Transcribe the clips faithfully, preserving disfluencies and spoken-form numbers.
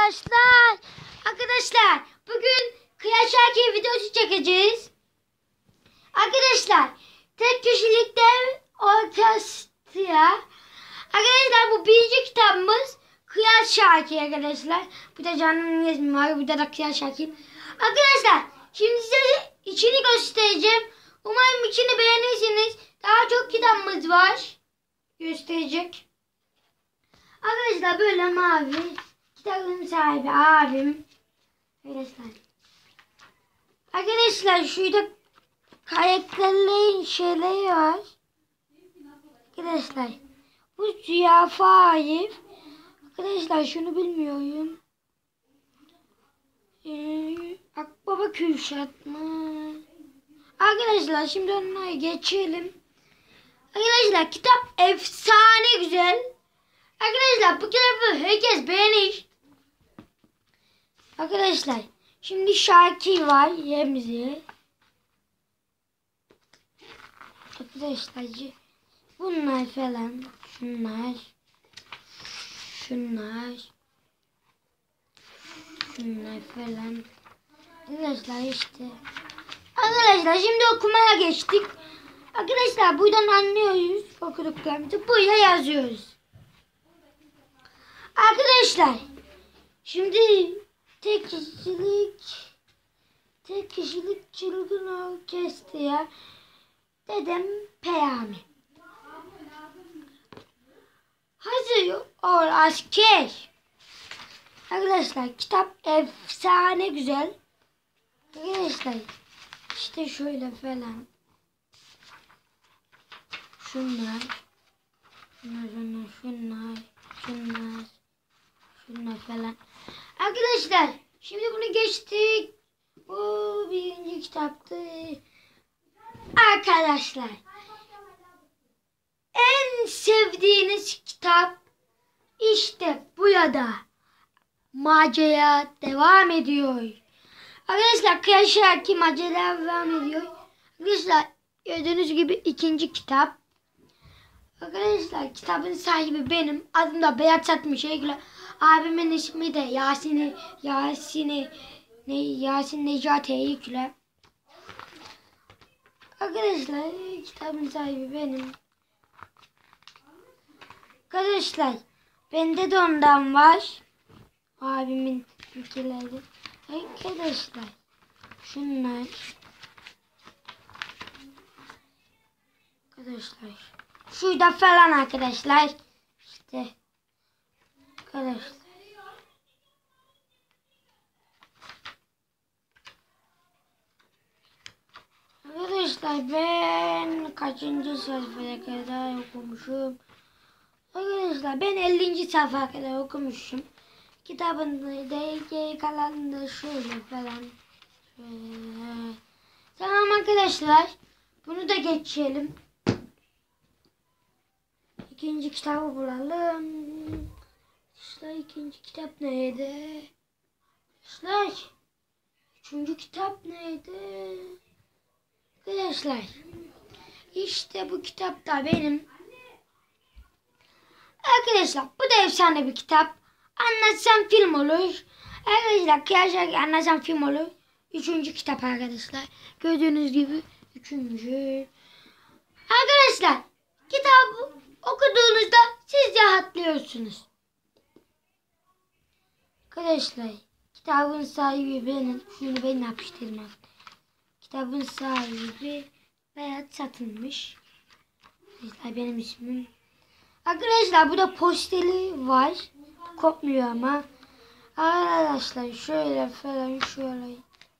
arkadaşlar. Arkadaşlar bugün Kıyaş Şarkı videosu çekeceğiz. Arkadaşlar tek kişilikte orkestra. Arkadaşlar bu birinci kitabımız Kıyaş Şarkı arkadaşlar. Bu da canım resmi var. Bu da Kıyaş Şarkı. Arkadaşlar şimdi size içini göstereceğim. Umarım içini beğenirsiniz. Daha çok kitabımız var. Gösterecek. Arkadaşlar böyle mavi. Kitabın sahibi abim. Arkadaşlar. Arkadaşlar şurada karakterlerin şeyleri var. Arkadaşlar. Bu Ziyafa Arif. Arkadaşlar şunu bilmiyorum. Ee, Akbaba Kürşat mı? Arkadaşlar şimdi onları geçelim. Arkadaşlar kitap efsane güzel. Arkadaşlar bu kitabı herkes beğenir. Arkadaşlar şimdi Şarkı var Remzi. Arkadaşlar bunlar falan. Şunlar. Şunlar. Şunlar falan. Arkadaşlar işte. Arkadaşlar şimdi okumaya geçtik. Arkadaşlar buradan anlıyoruz okuduklarımızı. Buraya yazıyoruz. Arkadaşlar şimdi tek kişilik tek kişilik çılgın orkestra dedem Peyami. Hazır ol asker. Arkadaşlar kitap efsane güzel. Arkadaşlar işte şöyle falan. Şunlar. Şunlar şunlar şunlar. Şunlar. Şunlar falan. Arkadaşlar şimdi bunu geçtik. Bu birinci kitaptı. Arkadaşlar en sevdiğiniz kitap işte bu ya da macera devam ediyor. Arkadaşlar Kıyaş Şarkı macera devam ediyor. Arkadaşlar gördüğünüz gibi ikinci kitap. Arkadaşlar kitabın sahibi benim. Adım da Beyaz Satmış Eygül. Abimin ismi de Yasin Yasin ne Yasin Necati Eygül. Arkadaşlar kitabın sahibi benim. Arkadaşlar bende de ondan var. Abimin ülkeleri. Arkadaşlar şunlar. Arkadaşlar şurada falan arkadaşlar. İşte arkadaşlar. Arkadaşlar ben kaçıncı sayfaya kadar okumuşum? Arkadaşlar ben ellinci sayfaya kadar okumuşum. Kitabın da kalan da şöyle falan. Şöyle. Tamam arkadaşlar. Bunu da geçelim. İkinci kitabı bulalım. İşte ikinci kitap neydi? İşte üçüncü kitap neydi? Arkadaşlar işte bu kitap da benim. Arkadaşlar bu da efsane bir kitap. Anlatsam film olur. Arkadaşlar Kıyaş Şarkı anlatsam film olur. Üçüncü kitap arkadaşlar. Gördüğünüz gibi üçüncü. Arkadaşlar kitabı okuduğunuzda siz rahatlıyorsunuz. Arkadaşlar kitabın sahibi benim. Şunu ben yapıştırmam. Kitabın sahibi Beyaz Satılmış. Arkadaşlar benim ismim. Arkadaşlar burada posteri var. Kopmuyor ama. Arkadaşlar şöyle falan şöyle.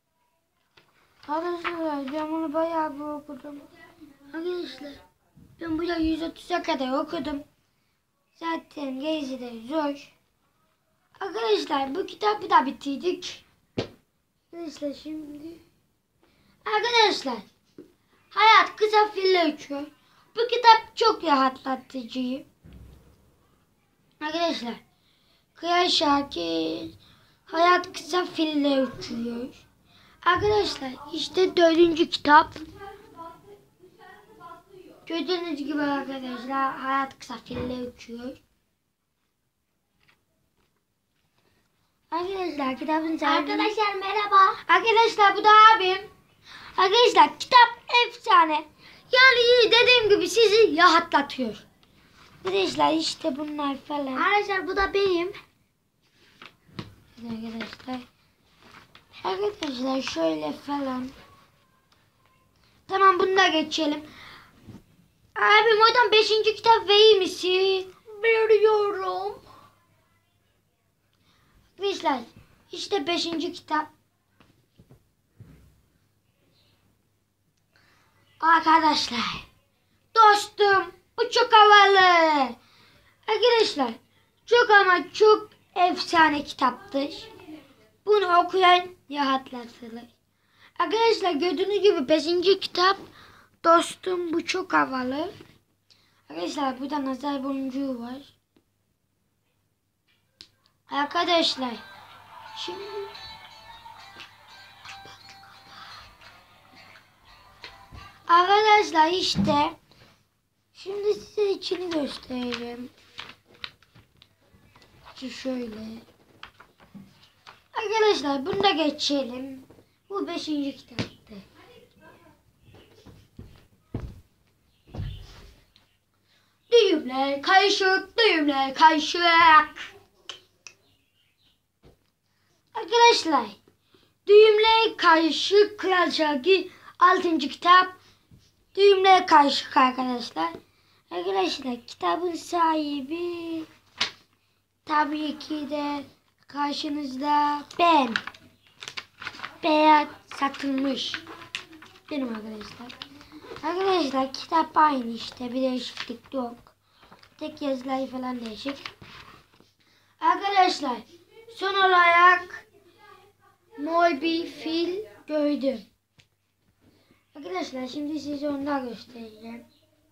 Arkadaşlar ben bunu bayağı bir okudum. Arkadaşlar ben burada yüz otuza kadar okudum. Zaten gerisi de zor. Arkadaşlar bu kitabı da bitirdik. Arkadaşlar şimdi. Arkadaşlar hayat kısa fille uçuyor. Bu kitap çok rahatlatıcı. Arkadaşlar Kıyaş Şarkı hayat kısa fille uçuyor. Arkadaşlar işte dördüncü kitap. Gördüğünüz gibi arkadaşlar hayat kısa fille uçuyor. Arkadaşlar kitabın sahibi. Arkadaşlar merhaba. Arkadaşlar bu da abim. Arkadaşlar kitap efsane. Yani dediğim gibi sizi rahatlatıyor. Arkadaşlar işte bunlar falan. Arkadaşlar bu da benim. Arkadaşlar. Arkadaşlar şöyle falan. Tamam bunu da geçelim. Abim oradan beşinci kitap verir misin? Veriyorum. Arkadaşlar işte beşinci kitap. Arkadaşlar. Dostum bu çok havalı. Arkadaşlar çok ama çok efsane kitaptır. Bunu okuyan rahatlatılır. Arkadaşlar gördüğünüz gibi beşinci kitap. Dostum bu çok havalı. Arkadaşlar burada nazar boncuğu var. Arkadaşlar şimdi Arkadaşlar işte şimdi size içini göstereceğim. Şu şöyle. Arkadaşlar bunu da geçelim. Bu beşinci kitaptı. Düğümler kayışık, düğümler kayışık. Arkadaşlar düğümler kayışık Kral Şarkı altıncı kitap. Düğümler kayışık arkadaşlar. Arkadaşlar kitabın sahibi tabii ki de karşınızda ben. Beyaz satılmış. Benim arkadaşlar. Arkadaşlar kitap aynı işte. Bir değişiklik yok. Tek yazıları falan değişik. Arkadaşlar son olarak mor bir fil gördüm. Arkadaşlar şimdi size onu da göstereceğim.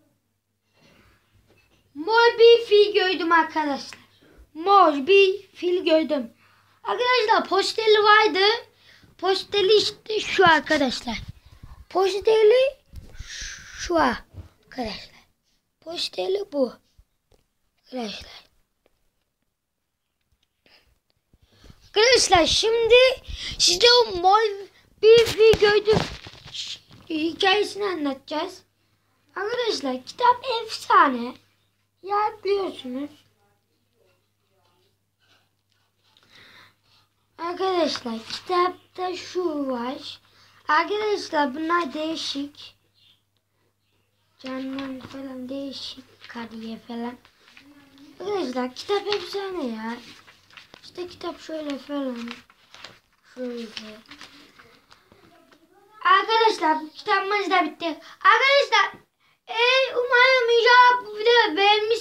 Mor bir fil gördüm arkadaşlar. Mor bir fil gördüm. Arkadaşlar posteri vardı. Posteri işte şu arkadaşlar. Posteri şu arkadaşlar. Posteri bu. Arkadaşlar. Arkadaşlar şimdi size o mor bir fil gördüm hikayesini anlatacağız. Arkadaşlar kitap efsane. Ya biliyorsunuz. Arkadaşlar kitapta şu var. Arkadaşlar bunlar değişik. Canlı falan değişik. Kariye falan. Arkadaşlar kitap efsane ya. İşte kitap şöyle falan. Şöyle. Arkadaşlar kitabımız da bitti. Arkadaşlar e, umarım inşallah bu videoyu beğenmişsiniz.